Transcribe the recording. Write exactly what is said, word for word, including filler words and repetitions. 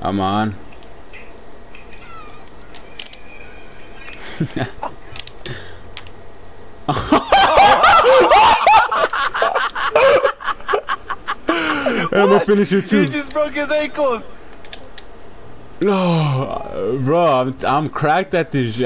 I'm on. I'm gonna finish it too. He just broke his ankles. No, bro, I'm, I'm cracked at this shit.